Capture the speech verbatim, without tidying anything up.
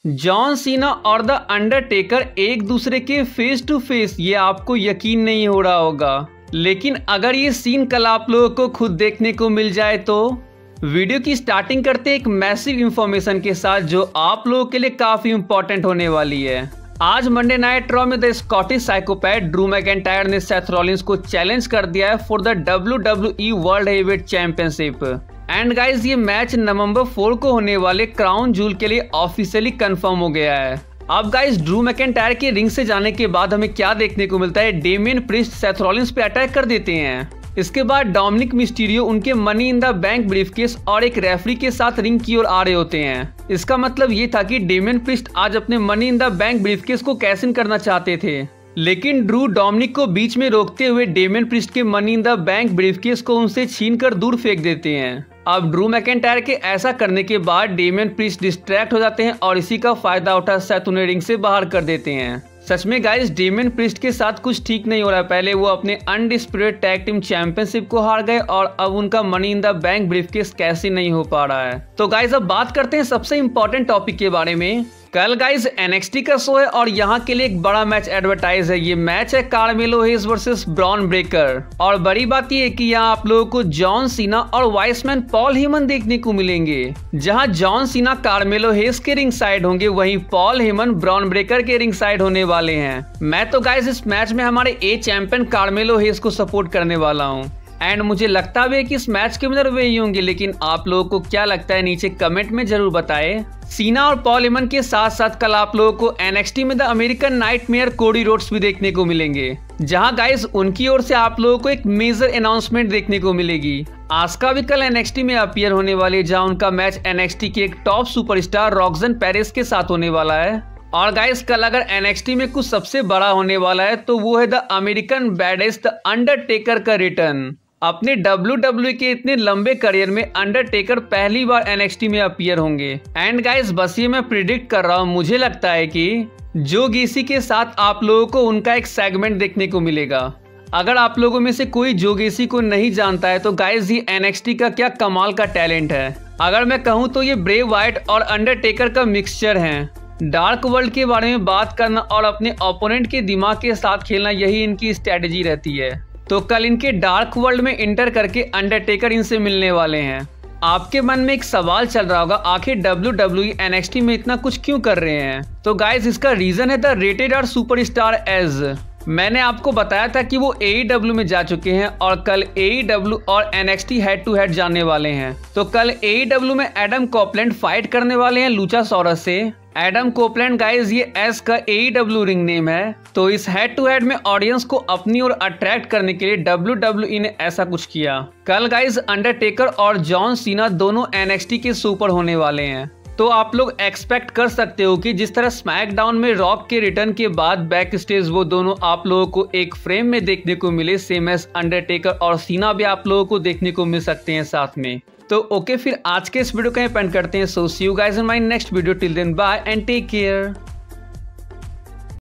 John Cena और the Undertaker एक दूसरे के फेस टू फेस, ये आपको यकीन नहीं हो रहा होगा, लेकिन अगर ये सीन कल आप लोगों को खुद देखने को मिल जाए तो। वीडियो की स्टार्टिंग करते एक मैसिव इंफॉर्मेशन के साथ जो आप लोगों के लिए काफी इंपॉर्टेंट होने वाली है। आज मंडे नाइट रॉ में the Scottish psychopath Drew McIntyre ने सेथ रॉलिंस को चैलेंज कर दिया है for the W W E world heavyweight championship. And guys ये मैच नवंबर फोर को होने वाले क्राउन जूल के लिए ऑफिशियली कंफर्म हो गया है। अब गाइज ड्रू मैकइंटायर के रिंग से जाने के बाद हमें क्या देखने को मिलता है, डेमियन प्रीस्ट सेथ रॉलिंस पे अटैक कर देते हैं। इसके बाद डोमिनिक मिस्टीरियो उनके money in the bank briefcase और एक रेफरी के साथ रिंग की ओर आ रहे होते हैं। इसका मतलब ये था कि डेमियन प्रीस्ट आज अपने money in the bank briefcase को कैश इन करना चाहते थे, लेकिन ड्रू डोमिनिक को बीच में रोकते हुए डेमियन प्रीस्ट के money in the bank briefcase को उनसे छीनकर दूर फेंक देते हैं। अब ड्रू मैकइंटायर के ऐसा करने के बाद डेमियन प्रीस्ट डिस्ट्रैक्ट हो जाते हैं और इसी का फायदा उठा सेथ उन्हें रिंग से बाहर कर देते हैं। सच में गाइस डेमियन प्रीस्ट के साथ कुछ ठीक नहीं हो रहा है। पहले वो अपने अनडिस्प्यूटेड टैग टीम चैंपियनशिप को हार गए और अब उनका money in the bank briefcase कैसे नहीं हो पा रहा है। तो गाइस अब बात करते हैं सबसे इंपॉर्टेंट टॉपिक के बारे में। कल गाइस एनएक्सटी का शो है और यहाँ के लिए एक बड़ा मैच एडवर्टाइज है। ये मैच है Carmelo Hayes versus Bron Breakker. और बड़ी बात ये है कि यहाँ आप लोगों को जॉन सीना और वाइसमैन पॉल हेमन देखने को मिलेंगे। जहाँ जॉन सीना कार्मेलो हेज के रिंग साइड होंगे, वहीं पॉल हेमन ब्रॉन ब्रेकर के रिंग साइड होने वाले हैं। मैं तो गाइस इस मैच में हमारे ए चैंपियन कार्मेलो हेज को सपोर्ट करने वाला हूँ एंड मुझे लगता भी है कि इस मैच के विनर वे ही होंगे। लेकिन आप लोगों को क्या लगता है नीचे कमेंट में जरूर बताएं। सीना और पॉल हेमन के साथ साथ कल आप लोगों को एनएक्सटी में the American nightmare Cody Rhodes भी देखने को मिलेंगे, जहां गाइस उनकी ओर से आप लोगों को एक मेजर अनाउंसमेंट देखने को मिलेगी। आस्का भी कल एनएक्सटी में अपीयर होने वाली है, जहां उनका मैच एनएक्सटी के एक टॉप सुपरस्टार रॉक्सन पेरिस के साथ होने वाला है। और गाइस कल अगर एनएक्सटी में कुछ सबसे बड़ा होने वाला है तो वो है the American baddest the Undertaker का रिटर्न। अपने डब्ल्यू डब्ल्यू के इतने लंबे करियर में अंडरटेकर पहली बार एनएक्सटी में अपीयर होंगे। एंड गाइस बस ये मैं प्रिडिक्ट कर रहा हूँ, मुझे लगता है कि जो गेसी के साथ आप लोगों को उनका एक सेगमेंट देखने को मिलेगा। अगर आप लोगों में से कोई जो गेसी को नहीं जानता है तो गाइस ये एनएक्सटी का क्या कमाल का टैलेंट है। अगर मैं कहूँ तो ये ब्रे वाइट और अंडरटेकर का मिक्सचर है। डार्क वर्ल्ड के बारे में बात करना और अपने ओपोनेंट के दिमाग के साथ खेलना, यही इनकी स्ट्रेटेजी रहती है। तो कल इनके डार्क वर्ल्ड में इंटर करके अंडरटेकर इनसे मिलने वाले हैं। आपके मन में एक सवाल चल रहा होगा, आखिर डब्ल्यू डब्ल्यू ई एनएक्सटी में इतना कुछ क्यों कर रहे हैं? तो गाइस इसका रीजन है the rated R superstar Edge. मैंने आपको बताया था कि वो एईडब्ल्यू में जा चुके हैं और कल एईडब्ल्यू और एनएक्सटी हेड टू हेड जाने वाले हैं। तो कल एईडब्ल्यू में एडम कोपलैंड फाइट करने वाले हैं लुचासॉरस से। एडम कोपलैंड गाइस ये एस का एईडब्ल्यू रिंग नेम है। तो इस हेड टू हेड में ऑडियंस को अपनी ओर अट्रैक्ट करने के लिए डब्ल्यू डब्ल्यू ई ने ऐसा कुछ किया। कल गाइस अंडरटेकर और जॉन सीना दोनों एनएक्सटी के सुपर होने वाले हैं। तो आप लोग एक्सपेक्ट कर सकते हो कि जिस तरह स्मैकडाउन में रॉक के रिटर्न के बाद बैक स्टेज वो दोनों आप लोगों को एक फ्रेम में देखने को मिले, सेम एस अंडरटेकर और सीना भी आप लोगों को देखने को मिल सकते हैं साथ में। तो ओके फिर आज के इस वीडियो का एंड करते हैं। So see you guys in my next video, till then bye and take care.